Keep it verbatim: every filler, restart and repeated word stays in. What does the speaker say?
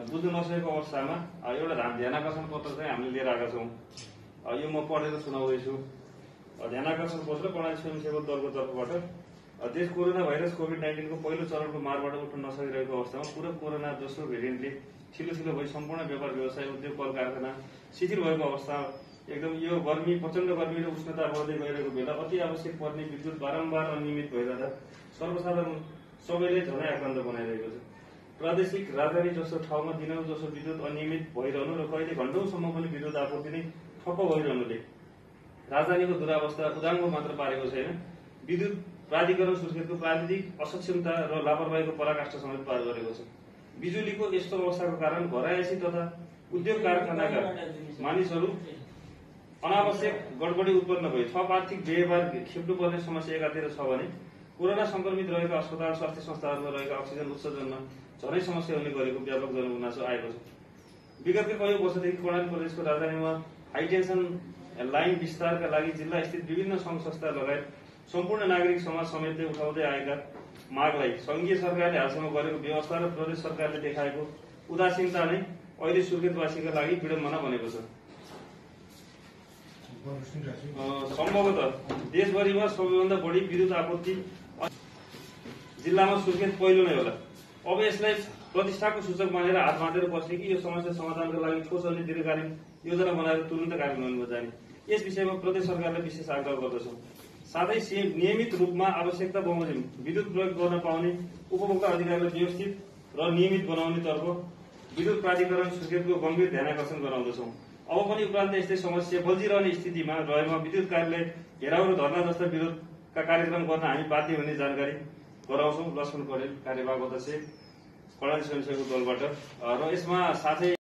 बुझ्नु नसकेको अवस्थामा एउटा ध्यानाकर्षण पत्र चाहिँ हामीले लिएर आएका छौँ। यो म पढेर सुनाउँदैछु। ध्यानाकर्षण पत्र कर्णाली स्वयंसेवक दलको तर्फबाट देश कोरोना भाइरस कोभिड नाइन्टिनको पहिलो चरणको मारबाट उठ्न नसकिरहेको अवस्थामा पूरा कोरोना दोस्रो भेरिएन्टले छिलो छिलो भई सम्पूर्ण व्यापार व्यवसाय उद्योग कल कारखाना शिथिल भएको अवस्था, एकदम यो गर्मी प्रचण्ड गर्मी र उष्णता बढ्दै गइरहेको बेला अति आवश्यक पर्ने विद्युत बारम्बार अनियमित भइरहँदा सर्वसाधारण सबैले झनै आक्रान्त बनाइरहेको छ। प्रादेशिक राजधानी जस्तो ठाउँमा दिनौ जसो विद्युत अनियमित भइरहनु र कहिले घण्टौंसम्म पनि विद्युत आपूर्ति नै ठप्प भइरहनुले राजधानीको दुरावस्था उदाङ्गो मात्र पारेको छैन, विद्युत प्राधिकरण सुर्खेतको प्राविधिक असक्षमता र लापरवाहीको पराकाष्ठा समेत पार गरेको छ। बिजुलीको यस्तो अवस्थाको कारण घरायसी तथा उद्योग कारखानाका मानिसहरू अनावश्यक गडबडी उत्पन्न भई थप आर्थिक व्यवहार खेप्नुपर्ने समस्या एकातिर छ भने कोरोना संक्रमित रहेका अस्पताल स्वास्थ्य संस्थाहरूमा रहेका अक्सिजन उत्सर्जनमा झनै समस्या हुने गरेको व्यापक जनगुनासो आएको छ। विगतका कयौं वर्षदेखि कर्णाली प्रदेशको राजधानीमा हाइटेन्सन लाइन विस्तारका लागि जिल्ला स्थित विभिन्न संघ संस्था लगायत सम्पूर्ण नागरिक समाज समेतले उठाउँदै आएका मागलाई संघीय सरकारले हालसम्म गरेको व्यवस्था र प्रदेश सरकारले देखाएको उदासीनता नै अहिले सुर्खेतवासीका लागि विडम्बना बनेको छ। सम्भवतः देशभरिमा सबैभन्दा बढी विद्युत आपूर्ति जिल्लामा सुर्खेत पहिलो नै होला। अब यसलाई प्रतिष्ठाको सूचक मानेर हात बाँधेर बस्ने कि यो समस्या समाधानका लागि ठोस अनि दीर्घकालीन योजना बनाएर तुरन्त कार्यान्वयनमा जाने, यस विषयमा प्रदेश सरकारले विशेष आग्रह गर्दछौं। साथै नियमित रूपमा आवश्यकता बमोजिम विद्युत प्रयोग गर्न पाउने उपभोक्ता अधिकारलाई व्यवस्थित र नियमित बनाउनेतर्फ विद्युत प्राधिकरण सुर्खेतको गम्भीर ध्यानाकर्षण गराउँदछौं। अब पनि उपरान्त यस्तै समस्या बल्झिरहने स्थितिमा रहेमा विद्युत कार्यालय घेराउ र धरना जस्ता विरोधका कार्यक्रम गर्न हामी बाध्य हुने जानकारी गराउँछौं। लक्ष्मण परेल, कार्यवाहक अध्यक्ष, कर्णाली स्वयंसेवक दलबाट। र यसमा साथै